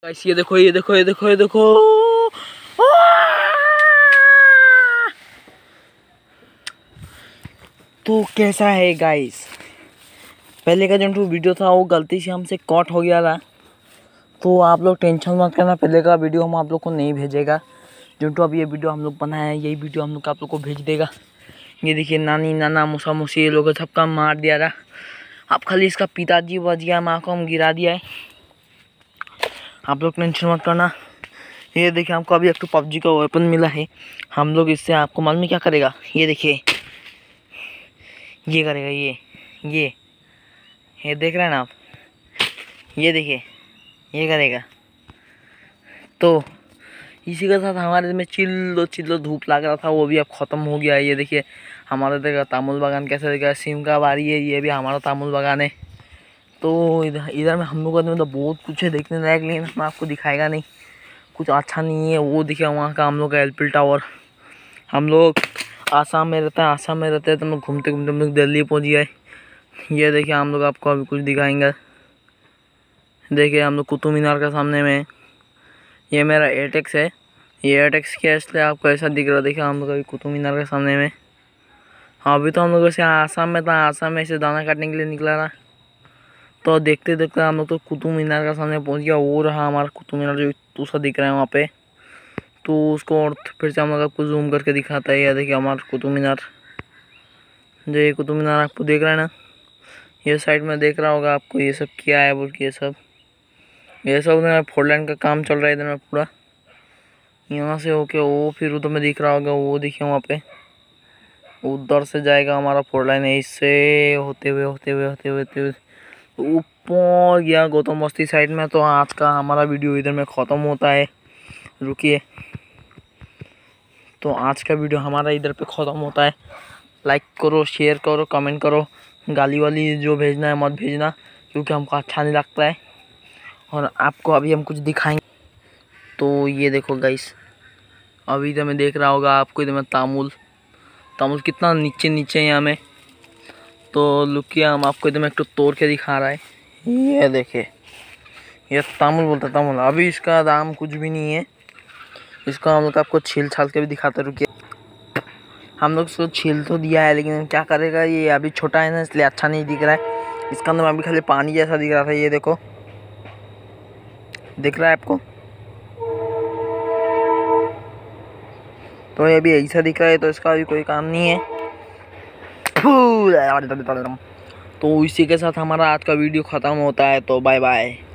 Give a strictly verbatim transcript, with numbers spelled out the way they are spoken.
Guys ये देखो ये देखो ये देखो ये देखो तो कैसा है गाइस। पहले का जो वीडियो था वो गलती से हमसे कट हो गया था, तो आप लोग टेंशन मत करना, पहले का वीडियो हम आप लोग को नहीं भेजेगा। जो तो अब ये वीडियो हम लोग बनाया है, यही वीडियो हम लोग आप लोग को भेज देगा। ये देखिए नानी नाना मूसा मूसी ये लोग सबका मार दिया था। अब खाली इसका पिताजी बच गया, माँ को हम गिरा दिया है। आप लोग टेंशन मत करना। ये देखिए हमको अभी एक तो पबजी का वेपन मिला है, हम लोग इससे आपको मालूम है क्या करेगा। ये देखिए ये करेगा, ये ये ये देख रहे हैं ना आप, ये देखिए ये करेगा। तो इसी के साथ हमारे में चिल्लो चिल्लो धूप लग रहा था, वो भी अब ख़त्म हो गया है। ये देखिए हमारा देखा तामुल बागान कैसे देखा, सिम का बारी है, ये भी हमारा तामुल बागान है। तो इधर इधर में हम लोग का मतलब बहुत कुछ है देखने लायक, लेकिन मैं आपको दिखाएगा नहीं, कुछ अच्छा नहीं है। वो देखिए वहाँ का हम लोग का एलपी टावर। हम लोग आसाम में रहते हैं, आसाम में रहते हैं तो हम लोग घूमते घूमते हम लोग दिल्ली पहुँच गए। ये देखिए हम लोग आपको अभी कुछ दिखाएंगे। देखिए हम लोग कुतुब मीनार के सामने में, ये मेरा एयरटेक्स है, ये एयरटेक्स क्या है इसलिए आपको ऐसा दिख रहा है। देखिए हम लोग अभी कुतुब मीनार के सामने में। हाँ अभी तो हम लोग वैसे आसाम में था, आसाम में से दाना काटने के लिए निकला था। तो देखते देखते हम लोग तो कुतुब मीनार के सामने पहुंच गया। वो रहा हमारा कुतुब मीनार जो दूसरा दिख रहा है वहाँ पे। तो उसको और फिर से हम लोग आपको जूम करके दिखाता है। ये देखिए हमारा कुतुब मीनार, जो ये कुतुब मीनार आपको देख रहा है ना, ये साइड में देख रहा होगा आपको। ये सब क्या है बोल के, ये सब ये सब फोर लाइन का काम चल रहा है इधर में पूरा। यहाँ से होके वो फिर उधर में दिख रहा होगा, वो देखिए वहाँ पे उधर से जाएगा हमारा फोर लाइन, इससे होते हुए होते हुए होते हुए होते हुए ऊपर गया गौतम बस्ती साइड में। तो आज का हमारा वीडियो इधर में ख़त्म होता है। रुकिए, तो आज का वीडियो हमारा इधर पे ख़त्म होता है। लाइक करो, शेयर करो, कमेंट करो। गाली वाली जो भेजना है मत भेजना, क्योंकि हमको अच्छा नहीं लगता है। और आपको अभी हम कुछ दिखाएंगे। तो ये देखो गाइस, अभी इधर में देख रहा होगा आपको, इधर में तामुल तामुल कितना नीचे नीचे है यहाँ में। तो लुकिए हम आपको इधर में एक तो तोड़ के दिखा रहा है। ये देखिए ये तामुल बोलता तामुल। अभी इसका दाम कुछ भी नहीं है, इसका हम लोग आपको छील छाल के भी दिखाते। रुकिए, हम लोग इसको छील तो दिया है, लेकिन क्या करेगा, ये अभी छोटा है ना इसलिए अच्छा नहीं दिख रहा है। इसका अंदर अभी खाली पानी जैसा दिख रहा था। ये देखो, दिख रहा है आपको, तो ये अभी ऐसा दिख रहा है, तो इसका अभी कोई काम नहीं है। तो इसी के साथ हमारा आज का वीडियो ख़त्म होता है। तो बाय बाय।